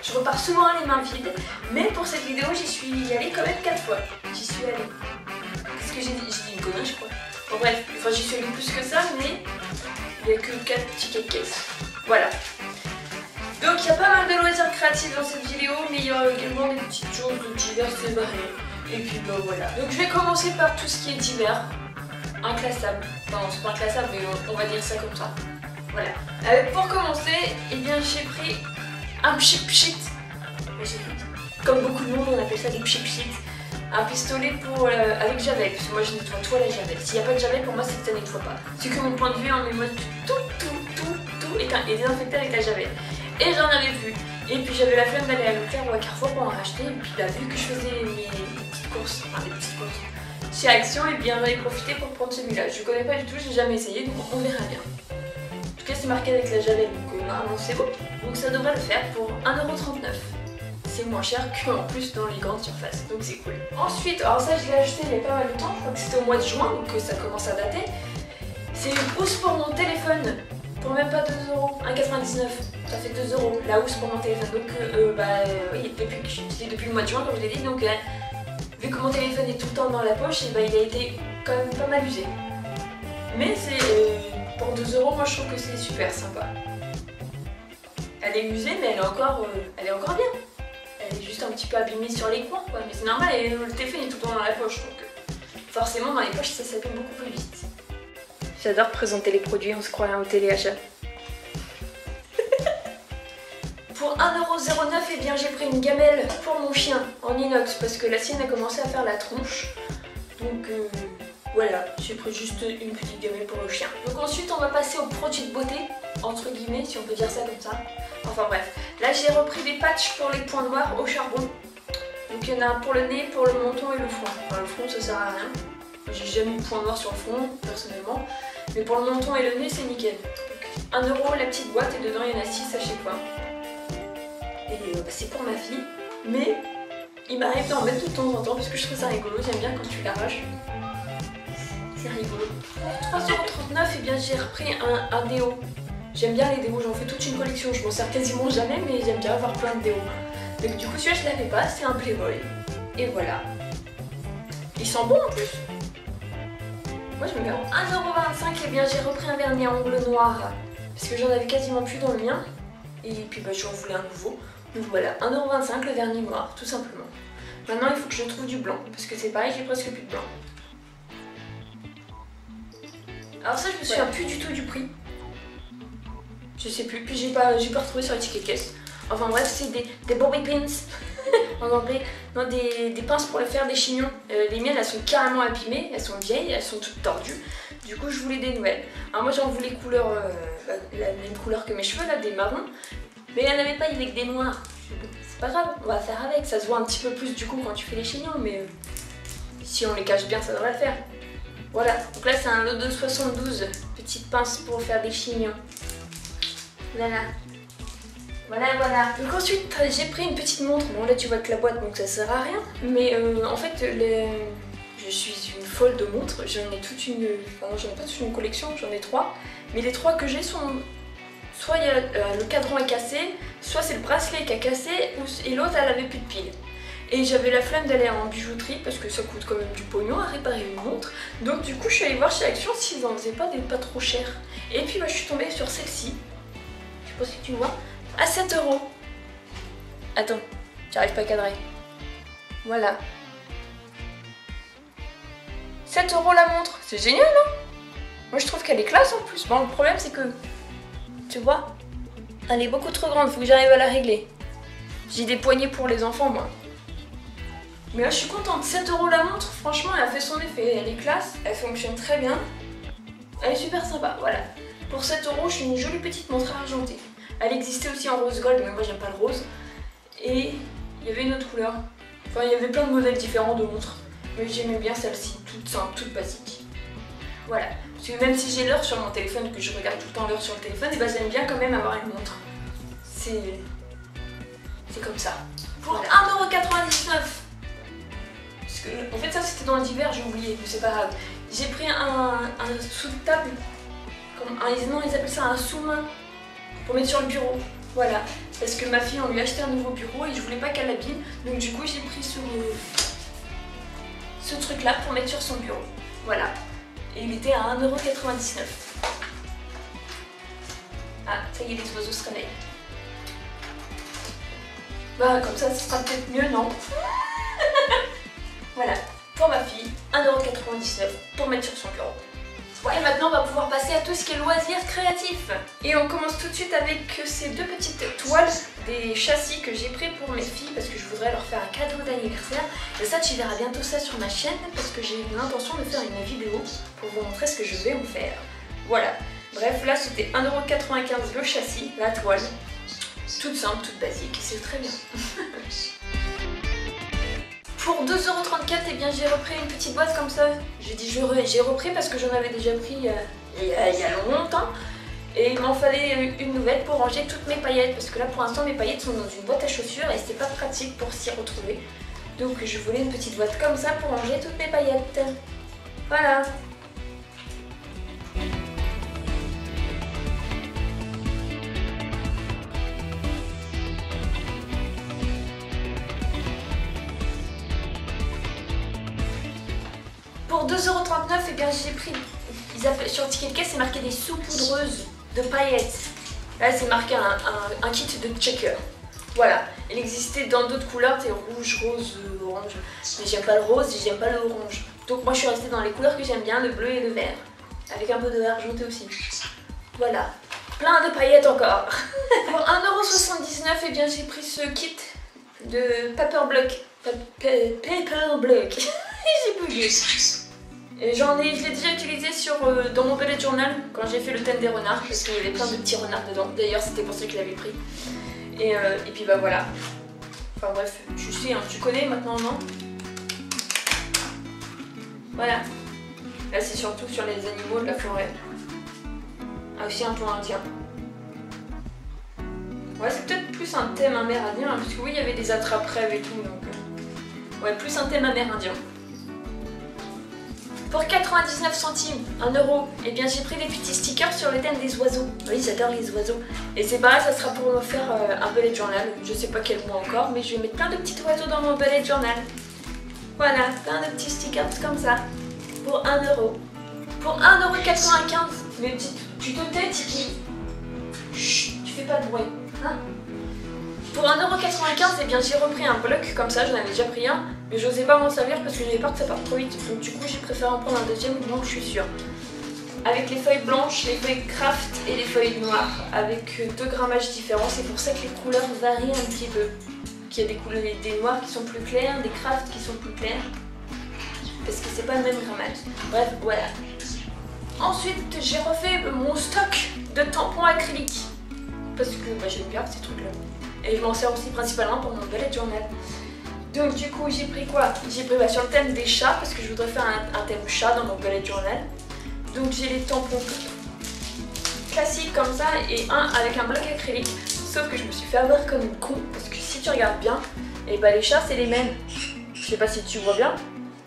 Je repars souvent les mains vides, mais pour cette vidéo, j'y suis allée quand même 4 fois. J'y suis allée. Qu'est-ce que j'ai dit? J'ai dit une connerie, je crois. Bon bref, enfin j'y suis allée plus que ça, mais il n'y a que 4 tickets de caisse. Voilà. Donc il y a pas mal de loisirs créatifs dans cette vidéo, mais il y a également des petites choses diverses et variées. Et puis bah voilà. Donc je vais commencer par tout ce qui est divers, inclassable. Enfin c'est pas inclassable, mais on va dire ça comme ça. Voilà. Pour commencer, eh bien j'ai pris un pchit. Comme beaucoup de monde on appelle ça des pchit. Un pistolet pour, avec javel, parce que moi je nettoie tout à la javel. S'il n'y a pas de javel, pour moi c'est que ça nettoie pas. C'est que mon point de vue en mode tout est désinfecté avec la javel. Et j'en avais plus. Et puis j'avais la flemme d'aller à Leclerc ou à Carrefour pour en racheter. Et puis là, vu que je faisais mes petites courses, chez Action, et bien j'en ai profité pour prendre celui-là. Je connais pas du tout, j'ai jamais essayé, donc on verra bien. En tout cas c'est marqué avec la javel, donc normalement c'est beau. Donc ça devrait le faire pour 1,39 €. C'est moins cher qu'en plus dans les grandes surfaces, donc c'est cool. Ensuite, alors ça je l'ai acheté il y a pas mal de temps, je crois que c'était au mois de juin, donc ça commence à dater. C'est une housse pour mon téléphone, pour même pas 2 €, 1,99 €, ça fait 2 €, la housse pour mon téléphone. Donc oui, depuis le mois de juin comme je l'ai dit, donc vu que mon téléphone est tout le temps dans la poche, et il a été quand même pas mal usé. Mais c'est pour 2 €, moi je trouve que c'est super sympa. Elle est usée mais elle est encore bien. Elle est juste un petit peu abîmée sur les coins, quoi. Mais c'est normal, le téléphone est tout le temps dans la poche, donc forcément dans les poches ça s'abîme beaucoup plus vite. J'adore présenter les produits, on se croirait au téléachat. Pour 1,09 €, eh bien j'ai pris une gamelle pour mon chien en inox parce que la sienne a commencé à faire la tronche. Donc voilà, j'ai pris juste une petite gamelle pour le chien. Donc ensuite on va passer aux produits de beauté, entre guillemets, si on peut dire ça comme ça. Enfin bref, là j'ai repris des patchs pour les points noirs au charbon. Donc il y en a un pour le nez, pour le menton et le front. Enfin le front ça sert à rien. J'ai jamais eu de point noir sur le front, personnellement. Mais pour le menton et le nez c'est nickel. Donc 1 € la petite boîte et dedans il y en a 6 à chaque fois. Et c'est pour ma fille. Mais il m'arrive d'en mettre de temps en temps parce que je trouve ça rigolo. J'aime bien quand tu l'arraches. C'est rigolo. Pour 3,39 €, eh bien j'ai repris un déo. J'aime bien les déos, j'en fais toute une collection. Je m'en sers quasiment jamais, mais j'aime bien avoir plein de déos. Donc du coup celui-là je l'avais pas, c'est un Playboy. Et voilà. Il sent bon en plus. Moi je me garde 1,25 €, et bien j'ai repris un vernis à ongles noirs. Parce que j'en avais quasiment plus dans le mien. Et puis j'en voulais un nouveau. Donc voilà, 1,25 € le vernis noir, tout simplement. Maintenant il faut que je trouve du blanc. Parce que c'est pareil, j'ai presque plus de blanc. Alors ça je me souviens plus du tout du prix. Je sais plus, puis j'ai pas retrouvé sur les tickets de caisse. Enfin bref, c'est des bobby pins en anglais. Non, des pinces pour faire des chignons. Les miennes elles sont carrément abîmées, elles sont vieilles, elles sont toutes tordues. Du coup je voulais des nouvelles. Alors moi j'en voulais couleur, la même couleur que mes cheveux là, des marrons. Mais il n'y en avait pas avec des noirs. C'est pas grave, on va faire avec. Ça se voit un petit peu plus du coup quand tu fais les chignons, mais si on les cache bien ça devrait le faire. Voilà, donc là c'est un lot de 72 petites pinces pour faire des chignons. Voilà. Donc ensuite j'ai pris une petite montre. Bon là tu vois que la boîte donc ça sert à rien. Mais en fait je suis une folle de montres. J'en ai toute une. Enfin j'en ai pas toute une collection, j'en ai 3. Mais les 3 que j'ai sont. Soit le cadran est cassé, soit c'est le bracelet qui a cassé, et l'autre elle avait plus de piles. Et j'avais la flemme d'aller en bijouterie parce que ça coûte quand même du pognon à réparer une montre. Donc du coup je suis allée voir chez Action s'ils en faisaient pas des pas trop chers. Et puis je suis tombée sur celle-ci. Je sais pas si tu vois. À 7 €. Attends, j'arrive pas à cadrer. Voilà. 7 € la montre, c'est génial hein. Moi je trouve qu'elle est classe en plus. Bon le problème c'est que, tu vois, elle est beaucoup trop grande, faut que j'arrive à la régler. J'ai des poignées pour les enfants moi. Mais là je suis contente, 7 € la montre, franchement elle a fait son effet, elle est classe, elle fonctionne très bien. Elle est super sympa, voilà. Pour 7 €, je suis une jolie petite montre argentée. Elle existait aussi en rose gold, mais moi j'aime pas le rose. Et il y avait une autre couleur. Enfin il y avait plein de modèles différents de montres. Mais j'aimais bien celle-ci, toute simple, toute basique. Voilà. Parce que même si j'ai l'heure sur mon téléphone, que je regarde tout le temps l'heure sur le téléphone, et ben j'aime bien quand même avoir une montre. C'est comme ça. Pour voilà. 1,99 €. Parce que, en fait ça c'était dans l'hiver, j'ai oublié, mais c'est pas grave. J'ai pris un sous-table, non ils appellent ça un sous-main, pour mettre sur le bureau. Voilà, parce que ma fille, on lui a acheté un nouveau bureau et je voulais pas qu'elle l'abîme. Donc du coup, j'ai pris ce truc là pour mettre sur son bureau. Voilà. Et il était à 1,99 €. Ah, ça y est, les oiseaux se réveillent. Bah, comme ça sera peut-être mieux, non? Voilà, pour ma fille, 1,99 € pour mettre sur son bureau. Et maintenant, on va pouvoir passer à tout ce qui est loisirs créatifs. Et on commence tout de suite avec ces deux petites toiles des châssis que j'ai pris pour mes filles parce que je voudrais leur faire un cadeau d'anniversaire. Et ça, tu verras bientôt ça sur ma chaîne parce que j'ai l'intention de faire une vidéo pour vous montrer ce que je vais en faire. Voilà. Bref, là, c'était 1,95 € le châssis, la toile. Toute simple, toute basique, et c'est très bien. Pour 2,34 €, eh bien j'ai repris une petite boîte comme ça. J'ai dit j'ai repris parce que j'en avais déjà pris il y a longtemps. Et il m'en fallait une nouvelle pour ranger toutes mes paillettes. Parce que là pour l'instant mes paillettes sont dans une boîte à chaussures et c'est pas pratique pour s'y retrouver. Donc je voulais une petite boîte comme ça pour ranger toutes mes paillettes. Voilà. Pour 2,39 €, eh bien j'ai pris, sur le ticket de caisse c'est marqué des saupoudreuses de paillettes. Là c'est marqué un kit de checker. Voilà, il existait dans d'autres couleurs, c'est rouge, rose, orange. Mais j'aime pas le rose et j'aime pas le orange. Donc moi je suis restée dans les couleurs que j'aime bien, le bleu et le vert. Avec un peu de vert argenté aussi. Voilà, plein de paillettes encore. Pour 1,79 €, eh bien j'ai pris ce kit de paper block. Paper block. J'ai bugué. Je l'ai déjà utilisé dans mon bullet journal quand j'ai fait le thème des renards parce qu'il y avait plein de petits renards dedans. D'ailleurs c'était pour ça que je l'avais pris. Et puis bah voilà. Enfin bref, tu sais, hein, tu connais maintenant, non? Voilà. Là c'est surtout sur les animaux de la forêt. Ah aussi un peu indien. Ouais, c'est peut-être plus un thème amérindien hein, parce que oui il y avait des attrape-rêves et tout donc. Ouais, plus un thème amérindien. Pour 99 centimes, 1 €, eh bien j'ai pris des petits stickers sur le thème des oiseaux. Oui, j'adore les oiseaux. Et c'est pareil, ça sera pour me faire un bullet journal. Je sais pas quel mois encore, mais je vais mettre plein de petits oiseaux dans mon bullet journal. Voilà, plein de petits stickers comme ça. Pour 1 €. Pour 1,95 €. Mais tu te tais, Tiki. Chut, tu fais pas de bruit. Hein? Pour 1,95 €, eh bien j'ai repris un bloc comme ça, j'en avais déjà pris un, mais j'osais pas m'en servir parce que j'avais peur que ça parte trop vite. Donc du coup j'ai préféré en prendre un deuxième, donc je suis sûre. Avec les feuilles blanches, les feuilles craft et les feuilles noires, avec 2 grammages différents. C'est pour ça que les couleurs varient un petit peu. Qu'il y a des noirs qui sont plus clairs, des craft qui sont plus clairs. Parce que c'est pas le même grammage. Bref, voilà. Ensuite j'ai refait mon stock de tampons acryliques. Parce que bah, j'aime bien ces trucs là. Et je m'en sers aussi principalement pour mon bullet journal. Donc du coup j'ai pris quoi? J'ai pris sur le thème des chats parce que je voudrais faire un thème chat dans mon bullet journal. Donc j'ai les tampons classiques comme ça et un avec un bloc acrylique. Sauf que je me suis fait avoir comme une con parce que si tu regardes bien, et bah les chats c'est les mêmes. Je sais pas si tu vois bien.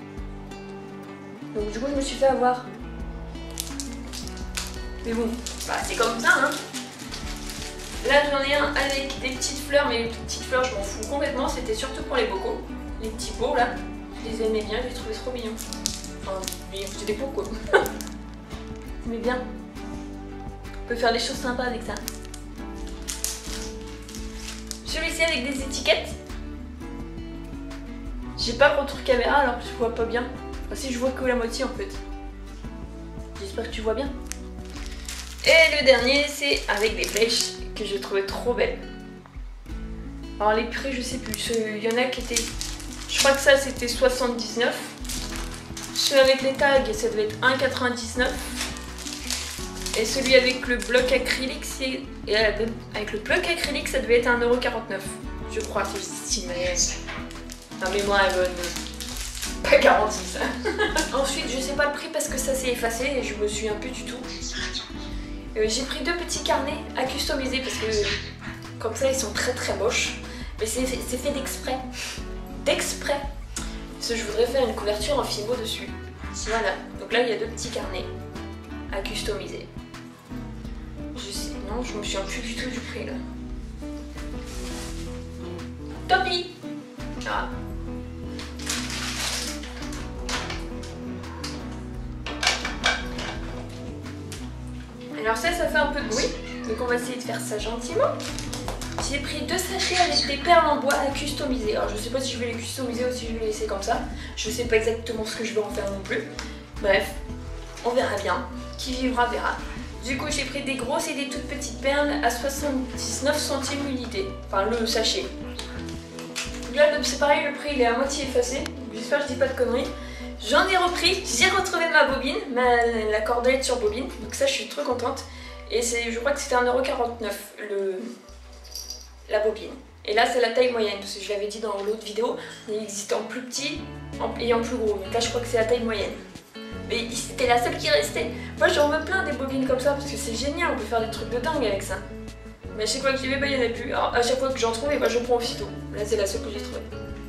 Donc du coup je me suis fait avoir. Mais bon, bah, c'est comme ça hein. Là j'en ai un avec des petites fleurs, mais les petites fleurs je m'en fous complètement, c'était surtout pour les bocaux. Les petits pots là, je les aimais bien, je les trouvais trop mignons. Enfin, c'est des pots quoi. Mais bien. On peut faire des choses sympas avec ça. Celui-ci avec des étiquettes. J'ai pas le retour caméra alors je vois pas bien. Enfin, si je vois que la moitié en fait. J'espère que tu vois bien. Et le dernier c'est avec des flèches que je trouvais trop belles. Alors les prix je sais plus, il y en a qui étaient, je crois que ça c'était 79. Celui avec les tags ça devait être 1,99. Et celui avec le bloc acrylique c'est, avec le bloc acrylique ça devait être 1,49 €. Je crois que si ma mémoire est bonne. Pas garantie ça. Ensuite je sais pas le prix parce que ça s'est effacé et je me souviens plus du tout. J'ai pris 2 petits carnets à customiser parce que comme ça ils sont très très moches. Mais c'est fait d'exprès. D'exprès. Parce que je voudrais faire une couverture en fimo dessus. Voilà. Donc là il y a 2 petits carnets à customiser. Non, je me souviens plus du tout du prix là. Tant pis. Ah. Alors ça fait un peu de bruit, donc on va essayer de faire ça gentiment. J'ai pris 2 sachets avec des perles en bois à customiser. Alors je sais pas si je vais les customiser ou si je vais les laisser comme ça. Je sais pas exactement ce que je vais en faire non plus. Bref, on verra bien. Qui vivra verra. Du coup j'ai pris des grosses et des toutes petites perles à 79 centimes l'unité. Enfin le sachet. Là c'est pareil, le prix il est à moitié effacé. J'espère que je dis pas de conneries. J'en ai repris, j'ai retrouvé ma bobine, la cordelette sur bobine, donc ça je suis trop contente. Et je crois que c'était 1,49 € la bobine. Et là c'est la taille moyenne, parce que je l'avais dit dans l'autre vidéo, il existait en plus petit et en plus gros. Donc là je crois que c'est la taille moyenne. Mais c'était la seule qui restait. Moi j'en veux plein des bobines comme ça, parce que c'est génial, on peut faire des trucs de dingue avec ça. Mais à chaque fois que j'y vais, il n'y en a plus. Alors à chaque fois que j'en trouve, je prends aussitôt. Là c'est la seule que j'ai trouvée.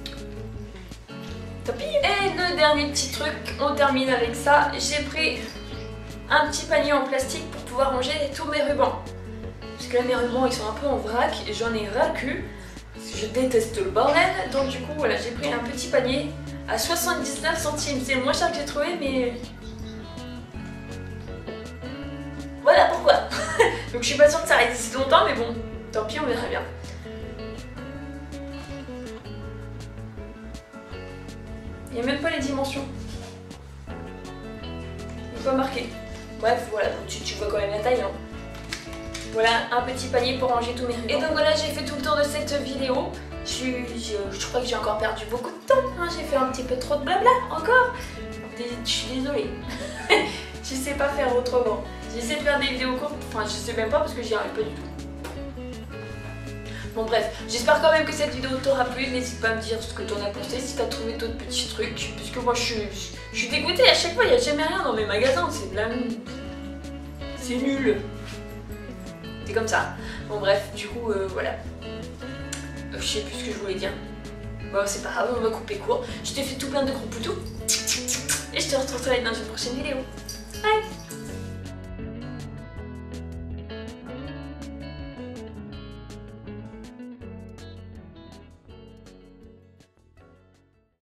Et le dernier petit truc, on termine avec ça. J'ai pris un petit panier en plastique pour pouvoir ranger tous mes rubans. Parce que là mes rubans ils sont un peu en vrac et j'en ai ras le cul. Parce que je déteste le bordel. Donc du coup voilà, j'ai pris un petit panier à 79 centimes. C'est le moins cher que j'ai trouvé, mais voilà pourquoi. Donc je suis pas sûre que ça résiste longtemps, mais bon, tant pis, on verra bien. Il n'y a même pas les dimensions. Il n'est pas marqué. Bref, voilà, donc tu vois quand même la taille. Hein. Voilà, un petit panier pour ranger tous mes rubans. Et donc voilà, j'ai fait tout le tour de cette vidéo. Je crois que j'ai encore perdu beaucoup de temps. Hein. J'ai fait un petit peu trop de blabla, encore. Je suis désolée. Je sais pas faire autrement. J'essaie de faire des vidéos courtes. Enfin, je sais même pas parce que j'y arrive pas du tout. Bon bref, j'espère quand même que cette vidéo t'aura plu. N'hésite pas à me dire ce que t'en as pensé, si t'as trouvé d'autres petits trucs. Puisque moi je suis dégoûtée à chaque fois, il n'y a jamais rien dans mes magasins. C'est de la... C'est nul. C'est comme ça. Bon bref, du coup voilà. Je sais plus ce que je voulais dire. Bon c'est pas grave, on va couper court. Je t'ai fait tout plein de gros poutous. Et je te retrouverai dans une prochaine vidéo. Bye.